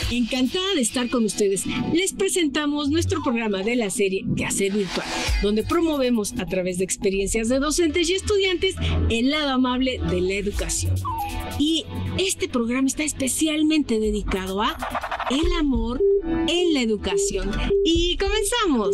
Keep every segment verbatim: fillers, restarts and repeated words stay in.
Encantada de estar con ustedes. Les presentamos nuestro programa de la serie Quehacer Virtual, donde promovemos a través de experiencias de docentes y estudiantes el lado amable de la educación. Y este programa está especialmente dedicado a el amor en la educación. Y comenzamos.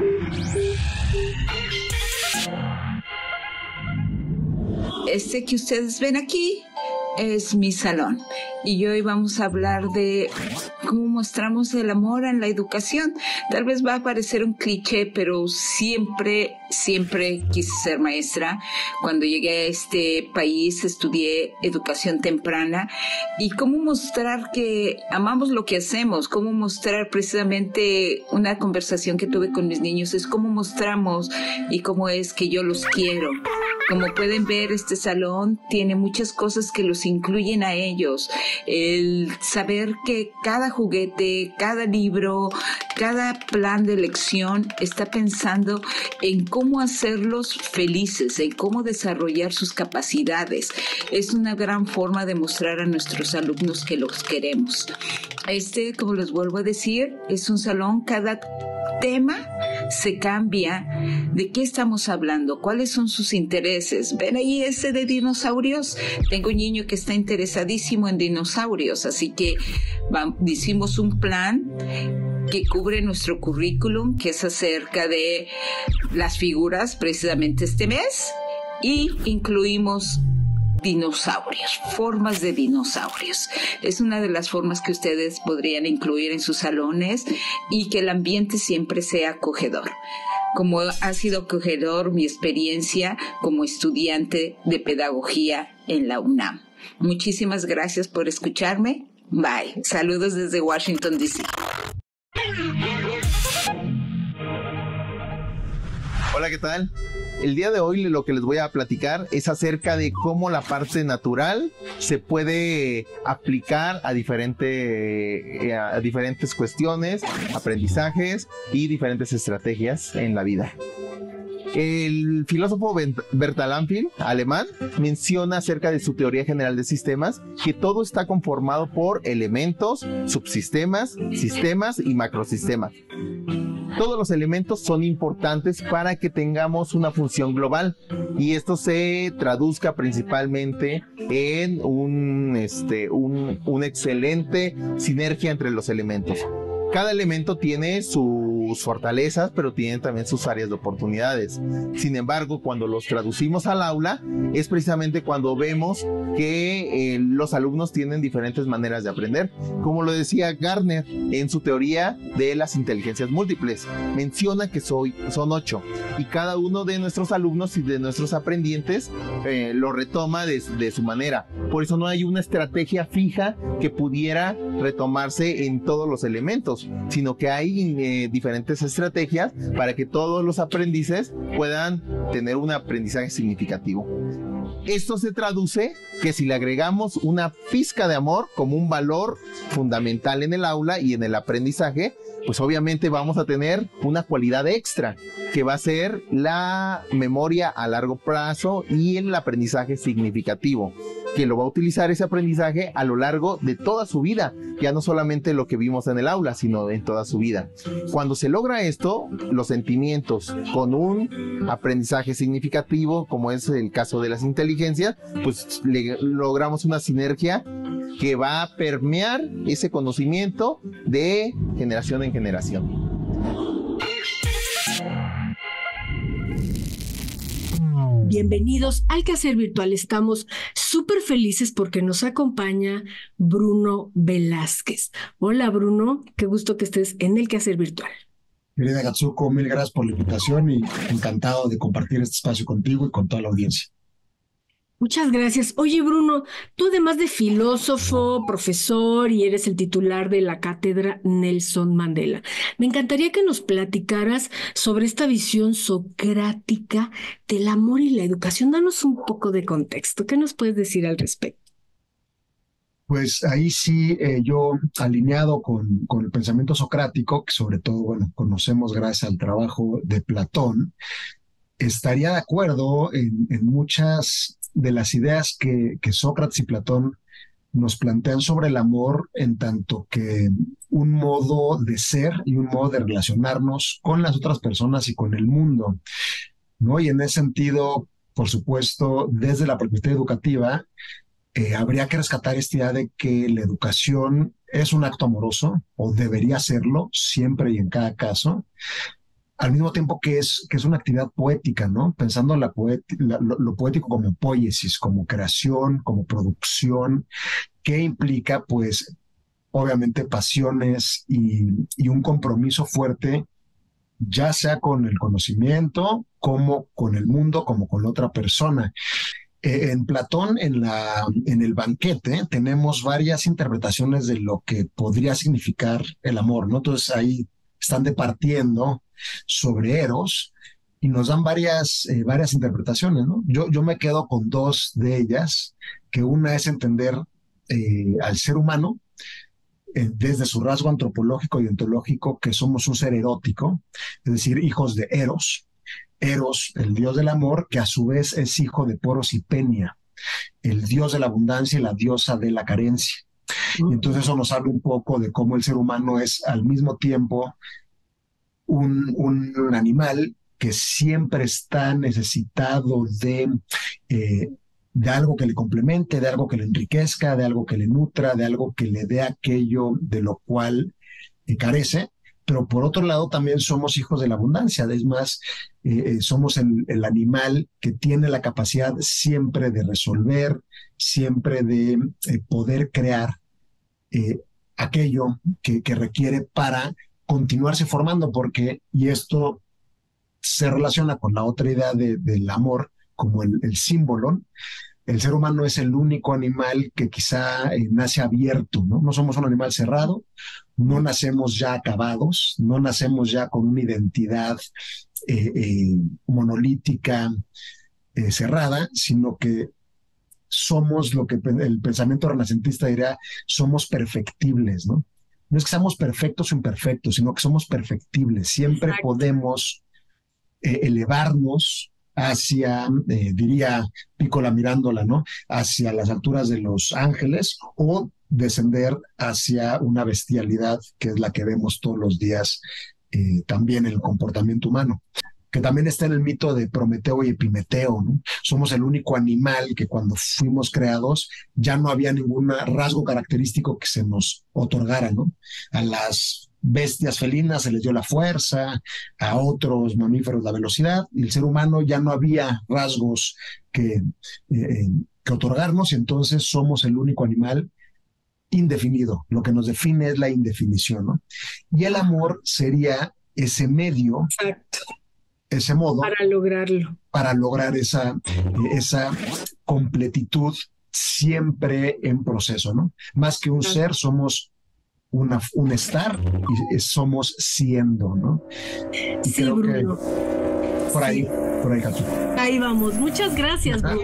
Este que ustedes ven aquí es mi salón y hoy vamos a hablar de cómo mostramos el amor en la educación. Tal vez va a parecer un cliché, pero siempre, siempre quise ser maestra. Cuando llegué a este país estudié educación temprana y cómo mostrar que amamos lo que hacemos, cómo mostrar precisamente una conversación que tuve con mis niños, es cómo mostramos y cómo es que yo los quiero. Como pueden ver, este salón tiene muchas cosas que los incluyen a ellos. El saber que cada juguete, cada libro, cada plan de lección está pensando en cómo hacerlos felices, en cómo desarrollar sus capacidades. Es una gran forma de mostrar a nuestros alumnos que los queremos. Este, como les vuelvo a decir, es un salón, cada tema se cambia. ¿De qué estamos hablando? ¿Cuáles son sus intereses? ¿Ven ahí ese de dinosaurios? Tengo un niño que está interesadísimo en dinosaurios, así que vamos, hicimos un plan que cubre nuestro currículum, que es acerca de las figuras precisamente este mes, y incluimos dinosaurios, formas de dinosaurios. Es una de las formas que ustedes podrían incluir en sus salones y que el ambiente siempre sea acogedor. Como ha sido acogedor mi experiencia como estudiante de pedagogía en la UNAM. Muchísimas gracias por escucharme. Bye. Saludos desde Washington, D C Hola, ¿qué tal? El día de hoy lo que les voy a platicar es acerca de cómo la parte natural se puede aplicar a, diferente, a diferentes cuestiones, aprendizajes y diferentes estrategias en la vida. El filósofo Bertalan Lanfeld, alemán, menciona acerca de su teoría general de sistemas que todo está conformado por elementos, subsistemas, sistemas y macrosistemas. Todos los elementos son importantes para que tengamos una función global y esto se traduzca principalmente en un, este, un, una excelente sinergia entre los elementos. Cada elemento tiene sus fortalezas, pero tiene también sus áreas de oportunidades. Sin embargo, cuando los traducimos al aula, es precisamente cuando vemos que eh, los alumnos tienen diferentes maneras de aprender. Como lo decía Gardner en su teoría de las inteligencias múltiples, menciona que soy, son ocho, y cada uno de nuestros alumnos y de nuestros aprendientes eh, lo retoma de, de su manera. Por eso no hay una estrategia fija que pudiera retomarse en todos los elementos, sino que hay eh, diferentes estrategias para que todos los aprendices puedan tener un aprendizaje significativo. Esto se traduce que si le agregamos una pizca de amor como un valor fundamental en el aula y en el aprendizaje, pues obviamente vamos a tener una cualidad extra, que va a ser la memoria a largo plazo y el aprendizaje significativo, que lo va a utilizar ese aprendizaje a lo largo de toda su vida, ya no solamente lo que vimos en el aula, sino en toda su vida. Cuando se logra esto, los sentimientos con un aprendizaje significativo, como es el caso de las inteligencias, pues le, logramos una sinergia que va a permear ese conocimiento de generación en generación. Bienvenidos al Quehacer Virtual. Estamos súper felices porque nos acompaña Bruno Velázquez. Hola Bruno, qué gusto que estés en el Quehacer Virtual. Querida Gatsuko, mil gracias por la invitación y encantado de compartir este espacio contigo y con toda la audiencia. Muchas gracias. Oye, Bruno, tú además de filósofo, profesor y eres el titular de la cátedra Nelson Mandela, me encantaría que nos platicaras sobre esta visión socrática del amor y la educación. Danos un poco de contexto. ¿Qué nos puedes decir al respecto? Pues ahí sí, eh, yo alineado con, con el pensamiento socrático, que sobre todo, bueno, conocemos gracias al trabajo de Platón, estaría de acuerdo en, en muchas de las ideas que, que Sócrates y Platón nos plantean sobre el amor en tanto que un modo de ser y un modo de relacionarnos con las otras personas y con el mundo, ¿no? Y en ese sentido, por supuesto, desde la perspectiva educativa, eh, habría que rescatar esta idea de que la educación es un acto amoroso, o debería serlo, siempre y en cada caso, al mismo tiempo que es, que es una actividad poética, ¿no? Pensando la poeti- la, lo, lo poético como poiesis, como creación, como producción, que implica, pues, obviamente pasiones y, y un compromiso fuerte, ya sea con el conocimiento, como con el mundo, como con otra persona. Eh, en Platón, en, la, en el banquete, tenemos varias interpretaciones de lo que podría significar el amor, ¿no? Entonces ahí están departiendo sobre Eros y nos dan varias, eh, varias interpretaciones, ¿no? Yo, yo me quedo con dos de ellas, que una es entender eh, al ser humano eh, desde su rasgo antropológico y ontológico, que somos un ser erótico, es decir, hijos de Eros. Eros, el dios del amor, que a su vez es hijo de Poros y Penia, el dios de la abundancia y la diosa de la carencia. Y entonces eso nos habla un poco de cómo el ser humano es al mismo tiempo un, un, un animal que siempre está necesitado de, eh, de algo que le complemente, de algo que le enriquezca, de algo que le nutra, de algo que le dé aquello de lo cual eh, carece. Pero por otro lado también somos hijos de la abundancia, es más, eh, somos el, el animal que tiene la capacidad siempre de resolver, siempre de eh, poder crear eh, aquello que, que requiere para continuarse formando, porque, y esto se relaciona con la otra idea de, del amor como el, el símbolo. El ser humano es el único animal que quizá eh, nace abierto, ¿no? No somos un animal cerrado, no nacemos ya acabados, no nacemos ya con una identidad eh, eh, monolítica eh, cerrada, sino que somos lo que el pensamiento renacentista diría, somos perfectibles, ¿no? No es que seamos perfectos o imperfectos, sino que somos perfectibles. Siempre Exacto. podemos eh, elevarnos hacia, eh, diría Pícola mirándola, ¿no? Hacia las alturas de los ángeles, o descender hacia una bestialidad que es la que vemos todos los días eh, también en el comportamiento humano, que también está en el mito de Prometeo y Epimeteo, ¿no? Somos el único animal que cuando fuimos creados ya no había ningún rasgo característico que se nos otorgara, ¿no? A las bestias felinas se les dio la fuerza, a otros mamíferos la velocidad, y el ser humano ya no había rasgos que, eh, que otorgarnos, y entonces somos el único animal indefinido. Lo que nos define es la indefinición, ¿no? Y el amor sería ese medio, Exacto. ese modo para lograrlo, para lograr esa, esa completitud siempre en proceso, ¿no? Más que un ser, somos una, un estar y somos siendo, ¿no? Y sí, creo Bruno. Que por ahí, sí. por ahí, Katy. Ahí vamos. Muchas gracias, Bruno.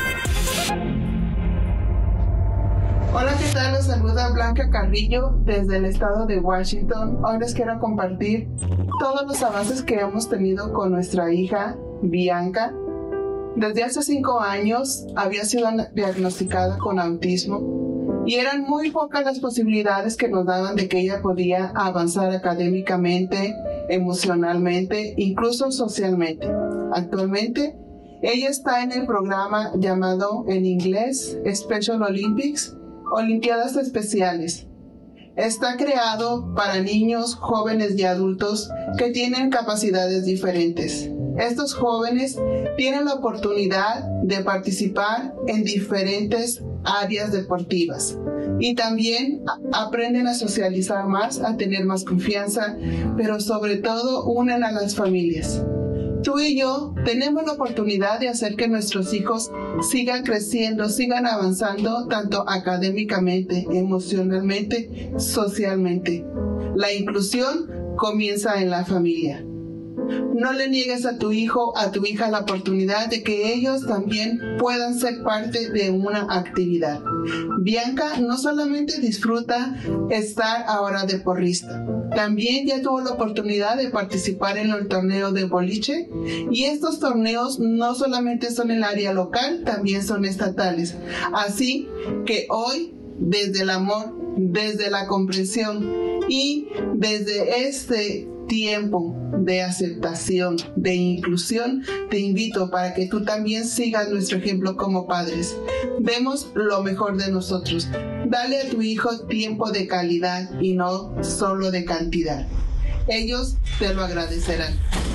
Hola, ¿qué tal? Los saluda Blanca Carrillo desde el estado de Washington. Hoy les quiero compartir todos los avances que hemos tenido con nuestra hija, Bianca. Desde hace cinco años había sido diagnosticada con autismo y eran muy pocas las posibilidades que nos daban de que ella podía avanzar académicamente, emocionalmente, incluso socialmente. Actualmente, ella está en el programa llamado en inglés Special Olympics, Olimpiadas Especiales. Está creado para niños, jóvenes y adultos que tienen capacidades diferentes. Estos jóvenes tienen la oportunidad de participar en diferentes áreas deportivas y también aprenden a socializar más, a tener más confianza, pero sobre todo unen a las familias. Tú y yo tenemos la oportunidad de hacer que nuestros hijos sigan creciendo, sigan avanzando tanto académicamente, emocionalmente, socialmente. La inclusión comienza en la familia. No le niegues a tu hijo, a tu hija la oportunidad de que ellos también puedan ser parte de una actividad. Bianca no solamente disfruta estar ahora de porrista, también ya tuvo la oportunidad de participar en el torneo de boliche, y estos torneos no solamente son en el área local, también son estatales. Así que hoy desde el amor, desde la comprensión y desde este tiempo de aceptación, de inclusión, te invito para que tú también sigas nuestro ejemplo como padres. Demos lo mejor de nosotros. Dale a tu hijo tiempo de calidad y no solo de cantidad. Ellos te lo agradecerán.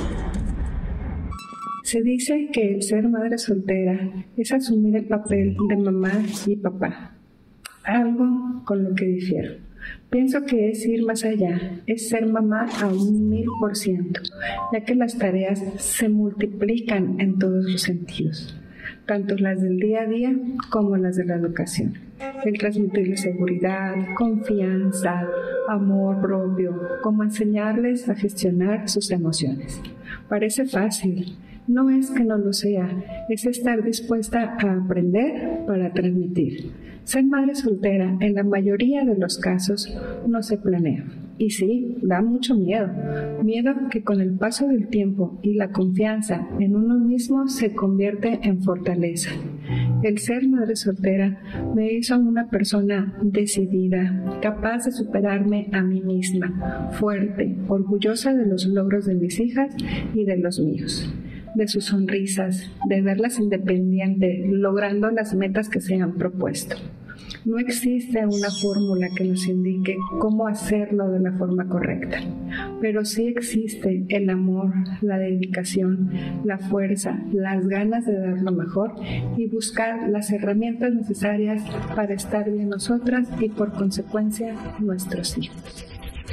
Se dice que el ser madre soltera es asumir el papel de mamá y papá, algo con lo que difiero. Pienso que es ir más allá, es ser mamá a un mil por ciento, ya que las tareas se multiplican en todos los sentidos, tanto las del día a día como las de la educación. El transmitirles seguridad, confianza, amor propio, como enseñarles a gestionar sus emociones. Parece fácil. No es que no lo sea, es estar dispuesta a aprender para transmitir. Ser madre soltera, en la mayoría de los casos, no se planea. Y sí, da mucho miedo. Miedo que con el paso del tiempo y la confianza en uno mismo se convierte en fortaleza. El ser madre soltera me hizo una persona decidida, capaz de superarme a mí misma, fuerte, orgullosa de los logros de mis hijas y de los míos, de sus sonrisas, de verlas independientes, logrando las metas que se han propuesto. No existe una fórmula que nos indique cómo hacerlo de la forma correcta, pero sí existe el amor, la dedicación, la fuerza, las ganas de dar lo mejor y buscar las herramientas necesarias para estar bien nosotras y por consecuencia nuestros hijos.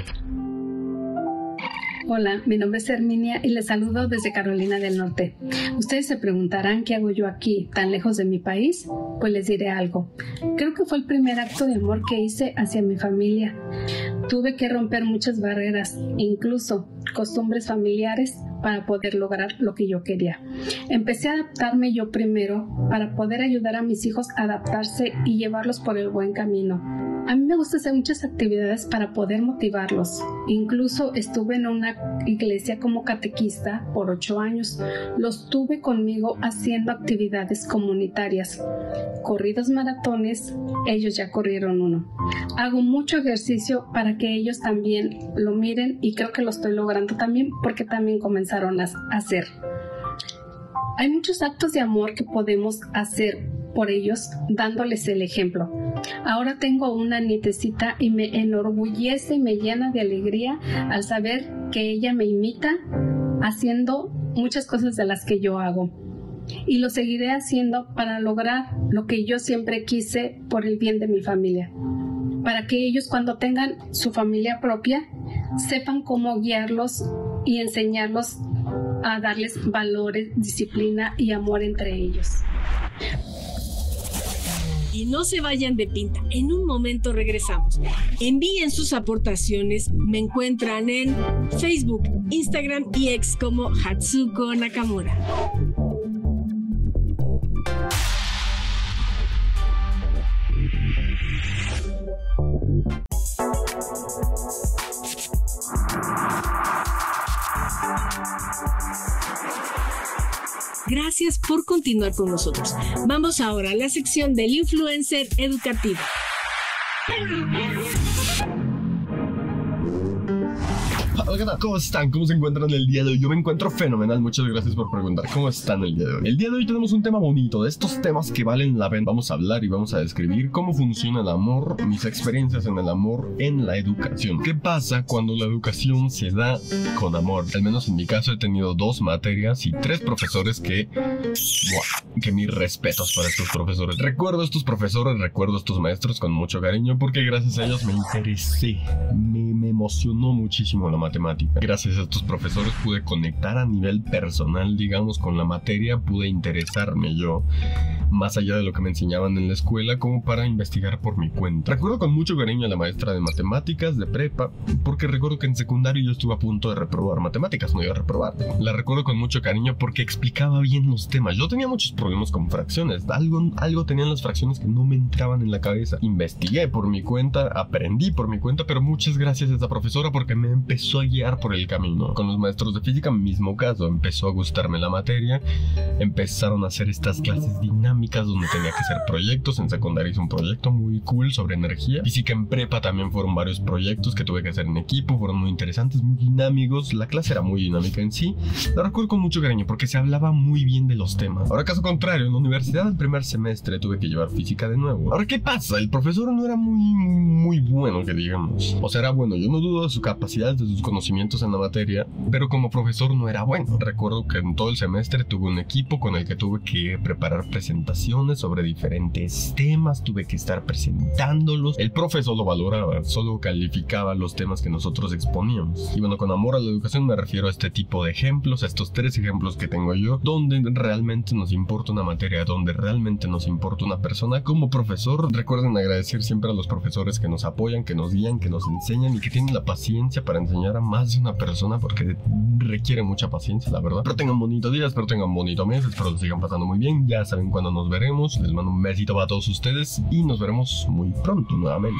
Hola, mi nombre es Herminia y les saludo desde Carolina del Norte. Ustedes se preguntarán qué hago yo aquí, tan lejos de mi país. Pues les diré algo. Creo que fue el primer acto de amor que hice hacia mi familia. Tuve que romper muchas barreras, incluso costumbres familiares, para poder lograr lo que yo quería. Empecé a adaptarme yo primero para poder ayudar a mis hijos a adaptarse y llevarlos por el buen camino. A mí me gusta hacer muchas actividades para poder motivarlos. Incluso estuve en una iglesia como catequista por ocho años. Los tuve conmigo haciendo actividades comunitarias. Corridos maratones, ellos ya corrieron uno. Hago mucho ejercicio para que ellos también lo miren y creo que lo estoy logrando también porque también comenzaron a hacer. Hay muchos actos de amor que podemos hacer por ellos dándoles el ejemplo. Ahora tengo una nietecita y me enorgullece y me llena de alegría al saber que ella me imita haciendo muchas cosas de las que yo hago. Y lo seguiré haciendo para lograr lo que yo siempre quise por el bien de mi familia. Para que ellos cuando tengan su familia propia sepan cómo guiarlos y enseñarlos a darles valores, disciplina y amor entre ellos. Y no se vayan de pinta, en un momento regresamos. Envíen sus aportaciones, me encuentran en Facebook, Instagram y X como Hatsuko Nakamura. Gracias por continuar con nosotros. Vamos ahora a la sección del influencer educativo. ¿Qué tal? ¿Cómo están? ¿Cómo se encuentran el día de hoy? Yo me encuentro fenomenal, muchas gracias por preguntar. ¿Cómo están el día de hoy? El día de hoy tenemos un tema bonito, de estos temas que valen la pena. Vamos a hablar y vamos a describir cómo funciona el amor, mis experiencias en el amor en la educación. ¿Qué pasa cuando la educación se da con amor? Al menos en mi caso he tenido dos materias y tres profesores que... ¡Wow! Que mis respetos para estos profesores. Recuerdo a estos profesores, recuerdo a estos maestros con mucho cariño porque gracias a ellos me interesé, me, me emocionó muchísimo la matemática. Gracias a estos profesores pude conectar a nivel personal, digamos, con la materia, pude interesarme yo, más allá de lo que me enseñaban en la escuela, como para investigar por mi cuenta. Recuerdo con mucho cariño a la maestra de matemáticas de prepa, porque recuerdo que en secundario yo estuve a punto de reprobar matemáticas, no iba a reprobar. La recuerdo con mucho cariño porque explicaba bien los temas. Yo tenía muchos problemas con fracciones, algo, algo tenían las fracciones que no me entraban en la cabeza. Investigué por mi cuenta, aprendí por mi cuenta, pero muchas gracias a esa profesora porque me empezó empezó a guiar por el camino. Con los maestros de física, mismo caso, empezó a gustarme la materia, empezaron a hacer estas clases dinámicas donde tenía que hacer proyectos. En secundaria hice un proyecto muy cool sobre energía. Física en prepa también fueron varios proyectos que tuve que hacer en equipo, fueron muy interesantes, muy dinámicos. La clase era muy dinámica en sí. La recuerdo con mucho cariño porque se hablaba muy bien de los temas. Ahora, caso contrario, en la universidad el primer semestre tuve que llevar física de nuevo. Ahora, ¿qué pasa? El profesor no era muy, muy bueno, que digamos. O sea, era bueno, yo no dudo de su capacidad, de sus conocimientos en la materia, pero como profesor no era bueno. Recuerdo que en todo el semestre tuve un equipo con el que tuve que preparar presentaciones sobre diferentes temas, tuve que estar presentándolos. El profe solo valoraba, solo calificaba los temas que nosotros exponíamos. Y bueno, con amor a la educación me refiero a este tipo de ejemplos, a estos tres ejemplos que tengo yo, donde realmente nos importa una materia, donde realmente nos importa una persona. Como profesor, recuerden agradecer siempre a los profesores que nos apoyan, que nos guían, que nos enseñan y que tienen la paciencia para enseñar a más de una persona, porque requiere mucha paciencia, la verdad. Pero tengan bonito día, espero tengan un bonito mes, espero lo sigan pasando muy bien. Ya saben cuándo nos veremos. Les mando un besito para todos ustedes y nos veremos muy pronto nuevamente.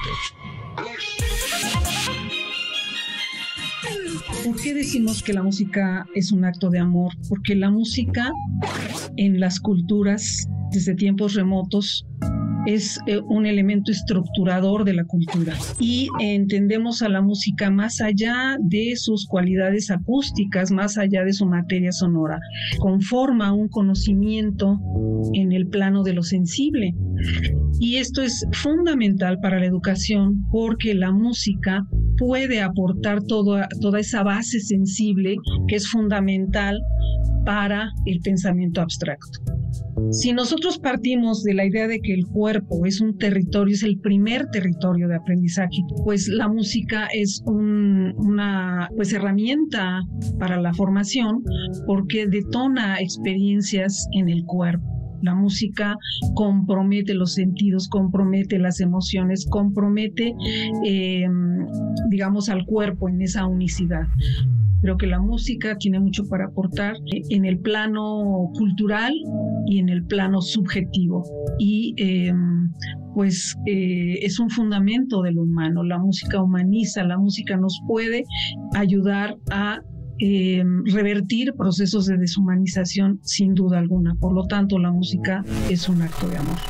¿Por qué decimos que la música es un acto de amor? Porque la música en las culturas desde tiempos remotos es eh, un elemento estructurador de la cultura y entendemos a la música más allá de sus cualidades acústicas, más allá de su materia sonora. Conforma un conocimiento en el plano de lo sensible y esto es fundamental para la educación porque la música puede aportar toda, toda esa base sensible que es fundamental para el pensamiento abstracto. Si nosotros partimos de la idea de que el cuerpo es un territorio, es el primer territorio de aprendizaje, pues la música es un, una pues, herramienta para la formación porque detona experiencias en el cuerpo. La música compromete los sentidos, compromete las emociones, compromete, eh, digamos, al cuerpo en esa unicidad. Creo que la música tiene mucho para aportar en el plano cultural y en el plano subjetivo. Y eh, pues eh, es un fundamento de lo humano. La música humaniza, la música nos puede ayudar a eh, revertir procesos de deshumanización sin duda alguna. Por lo tanto, la música es un acto de amor.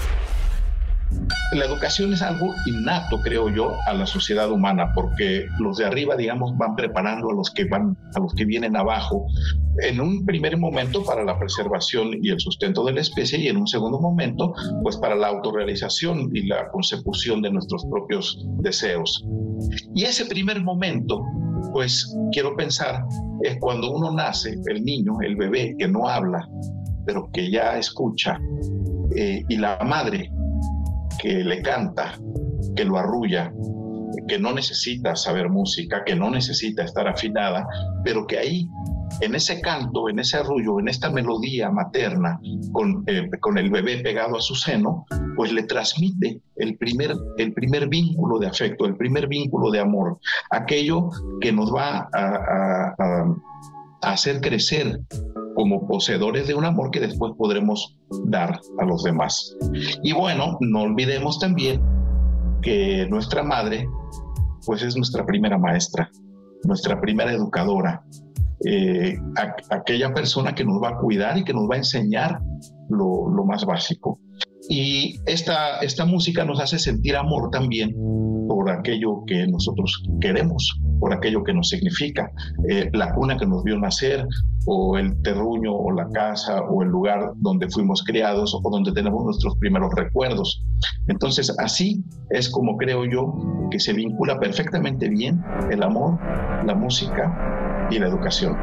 La educación es algo innato, creo yo, a la sociedad humana, porque los de arriba, digamos, van preparando a los que van, a los que vienen abajo, en un primer momento para la preservación y el sustento de la especie, y en un segundo momento, pues para la autorrealización y la consecución de nuestros propios deseos. Y ese primer momento, pues quiero pensar, es cuando uno nace, el niño, el bebé, que no habla, pero que ya escucha, eh, y la madre, que le canta, que lo arrulla, que no necesita saber música, que no necesita estar afinada, pero que ahí, en ese canto, en ese arrullo, en esta melodía materna, con, eh, con el bebé pegado a su seno, pues le transmite el primer, el primer vínculo de afecto, el primer vínculo de amor, aquello que nos va a, a, a, a hacer crecer como poseedores de un amor que después podremos dar a los demás. Y bueno, no olvidemos también que nuestra madre, pues es nuestra primera maestra, nuestra primera educadora, eh, a, aquella persona que nos va a cuidar y que nos va a enseñar lo, lo más básico. Y esta, esta música nos hace sentir amor también por aquello que nosotros queremos, por aquello que nos significa, eh, la cuna que nos vio nacer, o el terruño, o la casa, o el lugar donde fuimos criados, o donde tenemos nuestros primeros recuerdos. Entonces, así es como creo yo que se vincula perfectamente bien el amor, la música y la educación.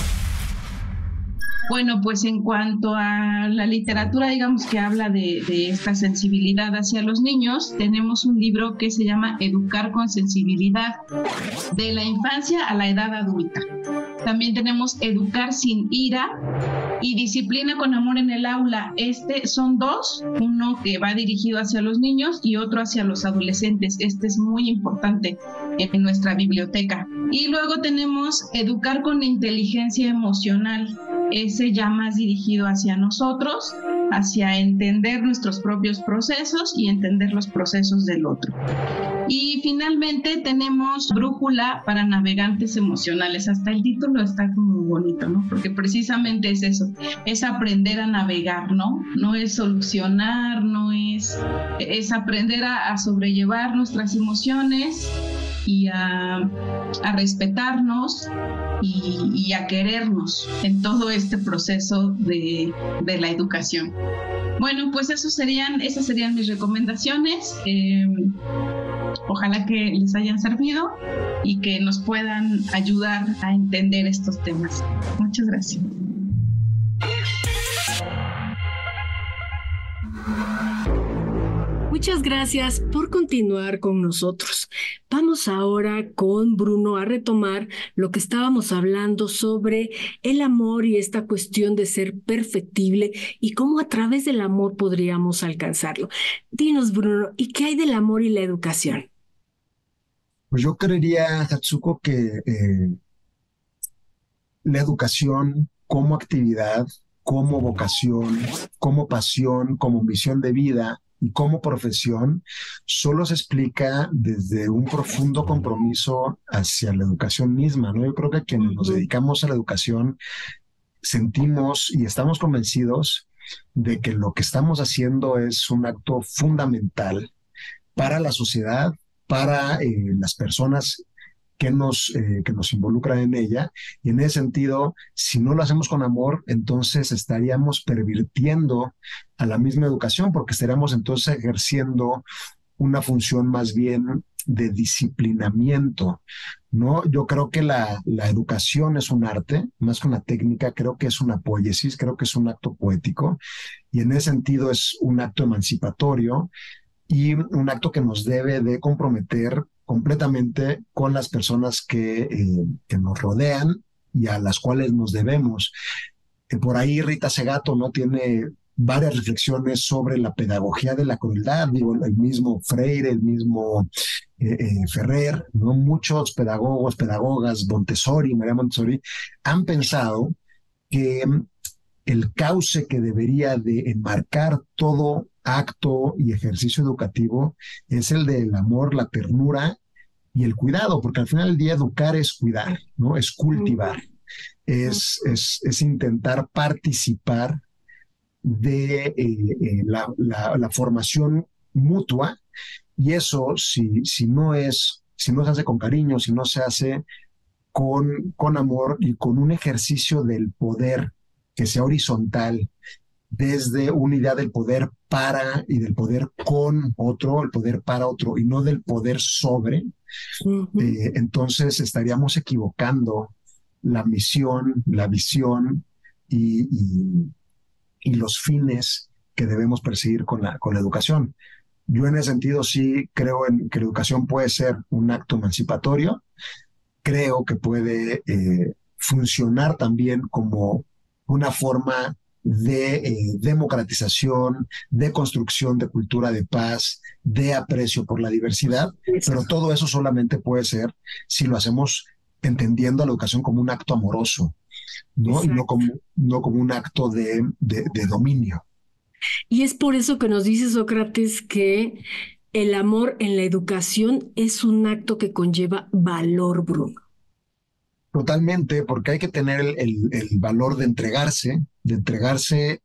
Bueno, pues en cuanto a la literatura, digamos que habla de, de esta sensibilidad hacia los niños, tenemos un libro que se llama Educar con sensibilidad, de la infancia a la edad adulta. También tenemos Educar sin ira y Disciplina con amor en el aula. Este son dos, uno que va dirigido hacia los niños y otro hacia los adolescentes. Este es muy importante en nuestra biblioteca. Y luego tenemos Educar con inteligencia emocional. Ese ya más dirigido hacia nosotros, hacia entender nuestros propios procesos y entender los procesos del otro. Y finalmente tenemos brújula para navegantes emocionales. Hasta el título está como bonito, ¿no? Porque precisamente es eso, es aprender a navegar, ¿no? No es solucionar, no es, es aprender a, a sobrellevar nuestras emociones y a, a respetarnos y, y a querernos en todo este proceso de, de la educación. Bueno, pues eso serían, esas serían mis recomendaciones. Eh, ojalá que les hayan servido y que nos puedan ayudar a entender estos temas. Muchas gracias. Muchas gracias por continuar con nosotros. Vamos ahora con Bruno a retomar lo que estábamos hablando sobre el amor y esta cuestión de ser perfectible y cómo a través del amor podríamos alcanzarlo. Dinos, Bruno, ¿y qué hay del amor y la educación? Pues yo creería, Hatsuko, que eh, la educación como actividad, como vocación, como pasión, como misión de vida y como profesión, solo se explica desde un profundo compromiso hacia la educación misma, ¿no? Yo creo que quienes nos dedicamos a la educación sentimos y estamos convencidos de que lo que estamos haciendo es un acto fundamental para la sociedad, para eh, las personas que nos, eh, que nos involucran en ella, y en ese sentido, si no lo hacemos con amor, entonces estaríamos pervirtiendo a la misma educación, porque estaríamos entonces ejerciendo una función más bien de disciplinamiento, ¿no? Yo creo que la, la educación es un arte, más que una técnica, creo que es una poiesis, creo que es un acto poético, y en ese sentido es un acto emancipatorio y un acto que nos debe de comprometer completamente con las personas que, eh, que nos rodean y a las cuales nos debemos. Eh, por ahí Rita Segato, ¿no?, tiene varias reflexiones sobre la pedagogía de la crueldad. Digo, el mismo Freire, el mismo eh, eh, Ferrer, ¿no? Muchos pedagogos, pedagogas, Montessori, María Montessori, han pensado que el cauce que debería de enmarcar todo acto y ejercicio educativo es el del amor, la ternura y el cuidado, porque al final del día educar es cuidar, ¿no? Es cultivar, es, es, es intentar participar de eh, eh, la, la, la formación mutua, y eso si, si no es, si no se hace con cariño, si no se hace con, con amor y con un ejercicio del poder que sea horizontal, desde una idea del poder para y del poder con otro, el poder para otro y no del poder sobre, uh-huh. eh, entonces estaríamos equivocando la misión, la visión y, y, y los fines que debemos perseguir con la, con la educación. Yo en ese sentido sí creo en que la educación puede ser un acto emancipatorio, creo que puede eh, funcionar también como una forma de eh, democratización, de construcción de cultura de paz, de aprecio por la diversidad, pero todo eso solamente puede ser si lo hacemos entendiendo a la educación como un acto amoroso, ¿no? Y no como, no como un acto de, de, de dominio. Y es por eso que nos dice Sócrates que el amor en la educación es un acto que conlleva valor, Bruno. Totalmente, porque hay que tener el, el, el valor de entregarse, de entregarse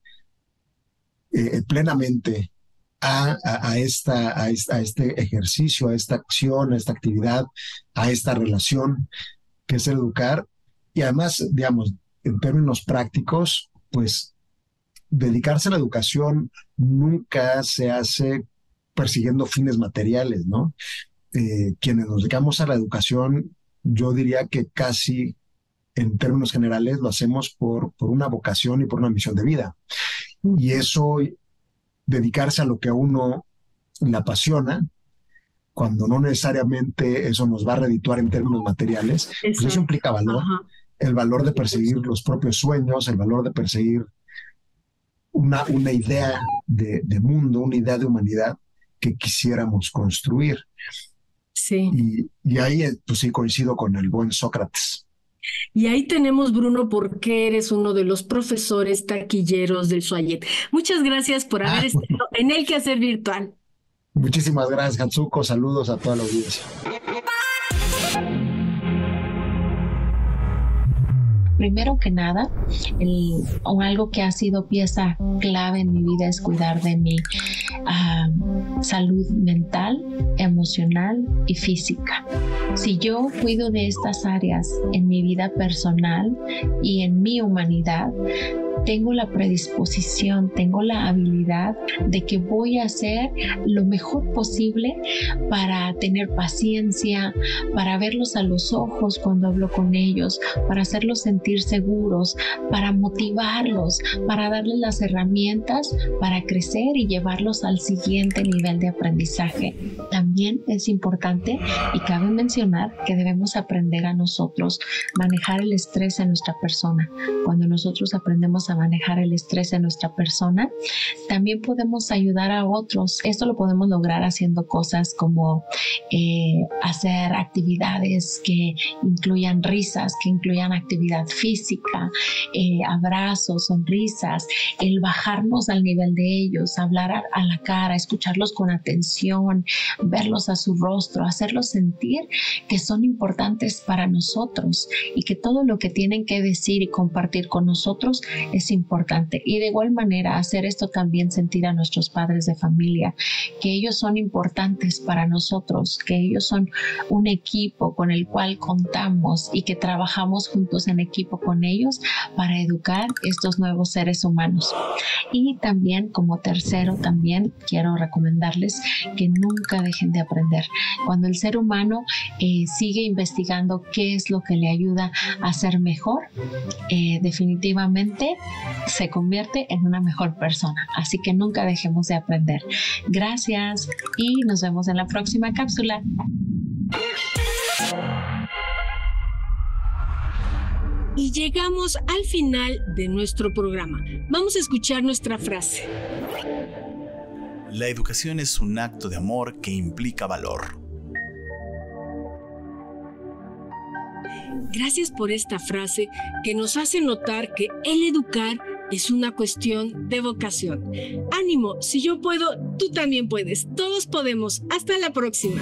eh, plenamente a, a, a, esta, a, esta, a este ejercicio, a esta acción, a esta actividad, a esta relación que es el educar. Y además, digamos, en términos prácticos, pues dedicarse a la educación nunca se hace persiguiendo fines materiales, ¿no? Eh, quienes nos dedicamos a la educación, yo diría que casi en términos generales lo hacemos por, por una vocación y por una misión de vida. Y eso, dedicarse a lo que a uno le apasiona, cuando no necesariamente eso nos va a redituar en términos materiales, pues eso implica valor. Ajá. El valor de perseguir los propios sueños, el valor de perseguir una, una idea de, de mundo, una idea de humanidad que quisiéramos construir. Sí. Y, y ahí pues sí coincido con el buen Sócrates. Y ahí tenemos, Bruno, por qué eres uno de los profesores taquilleros del Swayet. Muchas gracias por haber Ah, estado en el Quehacer Virtual. Muchísimas gracias, Hatsuko. Saludos a toda la audiencia. Primero que nada, el, o algo que ha sido pieza clave en mi vida es cuidar de mi uh, salud mental, emocional y física. Si yo cuido de estas áreas en mi vida personal y en mi humanidad, tengo la predisposición, tengo la habilidad de que voy a hacer lo mejor posible para tener paciencia, para verlos a los ojos cuando hablo con ellos, para hacerlos sentir seguros, para motivarlos, para darles las herramientas para crecer y llevarlos al siguiente nivel de aprendizaje. También es importante y cabe mencionar que debemos aprender a nosotros manejar el estrés en nuestra persona. Cuando nosotros aprendemos a manejar el estrés en nuestra persona, también podemos ayudar a otros. Esto lo podemos lograr haciendo cosas como eh, hacer actividades que incluyan risas, que incluyan actividad física, eh, abrazos, sonrisas, el bajarnos al nivel de ellos, hablar a, a la cara, escucharlos con atención, verlos a su rostro, hacerlos sentir que son importantes para nosotros y que todo lo que tienen que decir y compartir con nosotros es importante. Y de igual manera hacer esto también sentir a nuestros padres de familia, que ellos son importantes para nosotros, que ellos son un equipo con el cual contamos y que trabajamos juntos en equipo con ellos para educar estos nuevos seres humanos. Y también como tercero, también quiero recomendarles que nunca dejen de aprender. Cuando el ser humano eh, sigue investigando qué es lo que le ayuda a ser mejor, eh, definitivamente se convierte en una mejor persona. Así que nunca dejemos de aprender. Gracias y nos vemos en la próxima cápsula. Y llegamos al final de nuestro programa. Vamos a escuchar nuestra frase. La educación es un acto de amor que implica valor. Gracias por esta frase que nos hace notar que el educar es una cuestión de vocación. Ánimo, si yo puedo, tú también puedes. Todos podemos. Hasta la próxima.